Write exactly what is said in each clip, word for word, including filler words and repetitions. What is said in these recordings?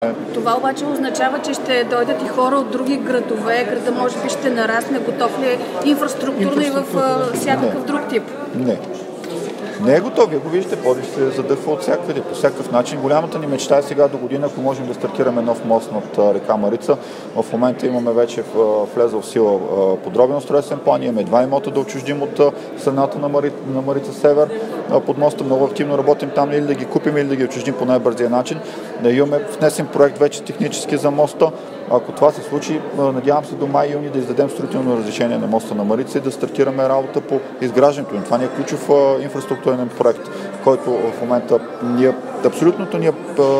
Това обаче означава, че ще дойдат и хора от други градове, града може би ще нарасне, готов ли е инфраструктурно и в всякакъв друг тип? Не. Не е готов. Вие го виждате, Пловдив се задъхва от всякъде, по всякакъв начин. Голямата ни мечта е сега до година, ако можем да стартираме нов мост над река Марица. В момента имаме вече влезъл в сила подробен устройствен план, имаме два имота да отчуждим от страната на, Мари... на Марица Север. Под моста много активно работим там, или да ги купим, или да ги отчуждим по най-бързия начин. Да имаме внесен проект вече технически за моста. Ако това се случи, надявам се до май-юни да издадем строително разрешение на моста на Марица и да стартираме работа по изграждането. Това ни е ключов инфраструктурен проект, който в момента ни е, абсолютното ни е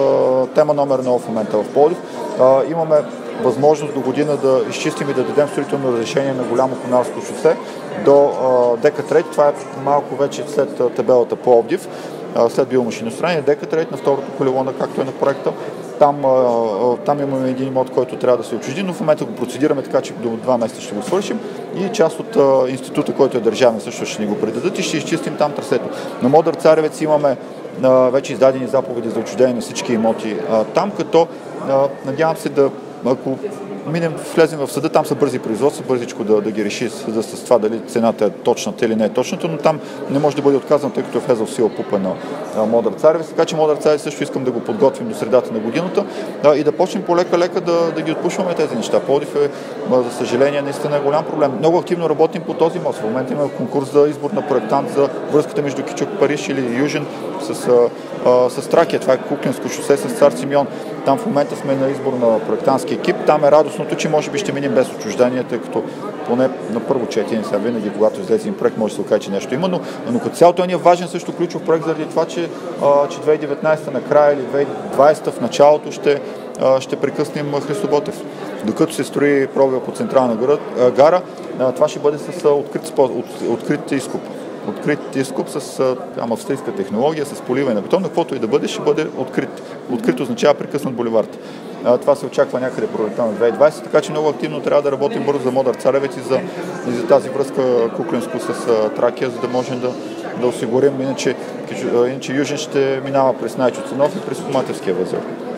тема номер едно в момента в Пловдив. Имаме възможност до година да изчистим и да дадем строително разрешение на голямо Конарско шосе до дека три. Това е малко вече след табелата Пловдив, след биомашиностроение, дека три на второто колело, както е на проекта. Там, там имаме един имот, който трябва да се отчужди, но в момента го процедираме така, че до два месеца ще го свършим и част от а, института, който е държавен, също ще ни го предадат и ще изчистим там трасето. На Модър Царевец имаме а, вече издадени заповеди за отчуждение на всички имоти а, там, като а, надявам се да, ако минем, влезем в съда, там са бързи производства, бързичко да, да ги реши съда с това дали цената е точната или не е точната, но там не може да бъде отказано, тъй като е влезъл в сила пупа на Модър Царевец, така че Модър Царевец също искам да го подготвим до средата на годината а, и да почнем полека-лека да, да ги отпушваме тези неща. Пловдив е, за съжаление, наистина е голям проблем. Много активно работим по този мост. В момента има конкурс за избор на проектант за връзката между Кичук, Париж или Южен с, а, с Тракия. Това е Куклянско шосе с Цар Симеон. Там в момента сме на избор на проектантски екип. Там е радостното, че може би ще минем без отчуждение, тъй като поне на първо четене, сега винаги, когато излезе един проект, може да се окаже, че нещо има, но, но като цяло той ни е важен също ключов проект заради това, че, а, че две хиляди и деветнадесета накрая или две хиляди и двадесета в началото ще, а, ще прекъснем Христо Ботев. Докато се строи пробива по централна гара, а, гара а, това ще бъде с а, открит, от, открит изкуп. Открит изкуп с там, австрийска технология, с поливане на бетон, каквото и да бъде, ще бъде открит. Открит означава прекъснат буливард. Това се очаква някъде пролетта на две хиляди и двадесета, така че много активно трябва да работим бързо за Модър Царевец и за, и за тази връзка Куклянско с Тракия, за да можем да, да осигурим. Иначе, иначе Южен ще минава през Найчо Цанов и през Коматевския възел.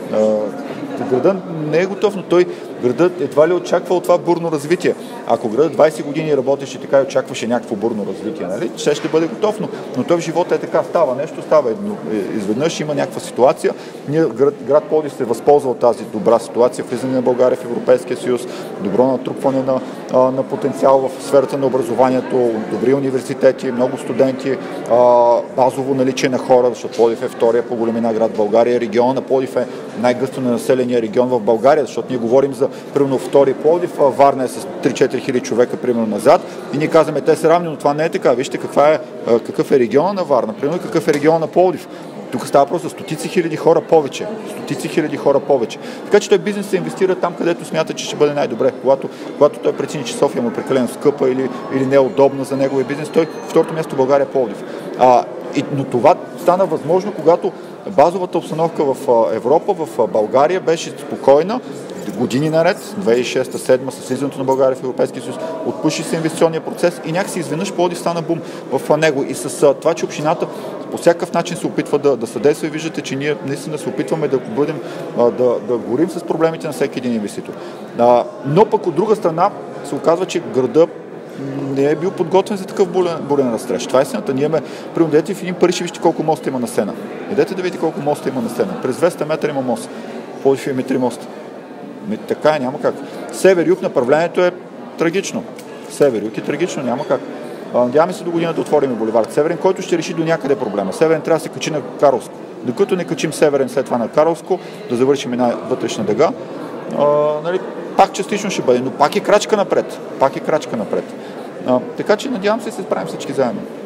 Градът не е готов, но той градът едва ли очаква от това бурно развитие. Ако градът двадесет години работеше така и очакваше някакво бурно развитие, нали? Ще ще бъде готов, но, но той в живота е така. Става нещо, става едно. Изведнъж има някаква ситуация. Ние, град, град Пловдив се възползва от тази добра ситуация, влизане на България в Европейския съюз, добро натрупване на, на потенциал в сферата на образованието, добри университети, много студенти, базово наличие на хора, защото Пловдив е втория по големина град в България. Региона на Пловдив е най-гъсто населения регион в България, защото ние говорим за примерно втори Пловдив, Варна е с три-четири хиляди човека примерно назад и ние казваме, те са равни, но това не е така. Вижте каква е, какъв е региона на Варна, примерно какъв е региона на Пловдив. Тук става просто стотици хиляди хора повече. Стотици хиляди хора повече. Така че той бизнес се инвестира там, където смята, че ще бъде най-добре. Когато, когато той прецени, че София му е прекалено скъпа или, или неудобна за неговия бизнес, той второто място в България е Пловдив. А, и, но това стана възможно, когато базовата обстановка в Европа, в България беше спокойна, години наред, две хиляди и шеста - две хиляди и седма с влизането на България в Европейския съюз, отпуши се инвестиционния процес и някакси изведнъж Пловдив стана бум в него. И с това, че общината по всякакъв начин се опитва да, да съдейства и виждате, че ние наистина се опитваме да бъдем, да, да горим с проблемите на всеки един инвеститор. Но пък от друга страна се оказва, че града не е бил подготвен за такъв бурен, бурен растеж. Това е истината. Ние ме приодете в един Париж и вижте колко моста има на Сена. Идете да видите колко моста има на Сена. През двеста метра има мост. Пловдив има три моста. Така е, няма как. Север-юг направлението е трагично. Север-юг е трагично, няма как. Надяваме се до година да отворим буливард Северен, който ще реши до някъде проблема. Северен трябва да се качи на Карловско. Докато не качим Северен след това на Карловско, да завършим една вътрешна дъга, а, нали, пак частично ще бъде, но пак е крачка напред. Пак е крачка напред. А, така че надявам се да се справим всички заедно.